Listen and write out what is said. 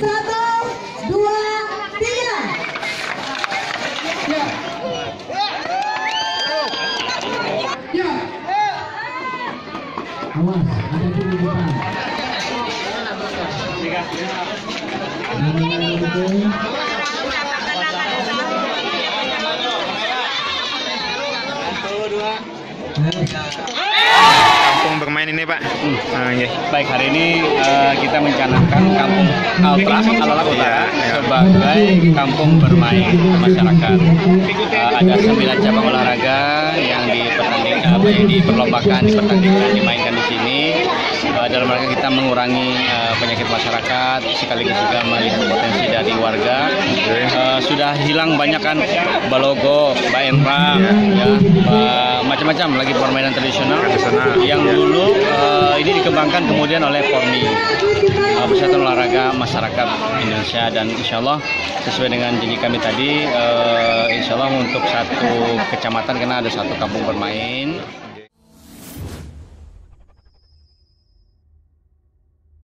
Satu, dua, tiga. Ya. Ya. Awas, ada di depan. Kampung bermain ini Pak. Baik, hari ini kita mencanangkan Kampung Altras Alala Utara sebagai kampung bermain masyarakat. Ada 9 cabang olahraga yang diperlombakan, dimainkan di sini. Dalam rangka kita mengurangi penyakit masyarakat, sekaligus juga melihat potensi dari warga. Sudah hilang banyak kan balogo, baenra, ya, macam-macam lagi permainan tradisional yang dulu ini dikembangkan kemudian oleh Pormi, Persatuan Olahraga Masyarakat Indonesia, dan insya Allah sesuai dengan janji kami tadi, insya Allah untuk satu kecamatan karena ada satu kampung bermain.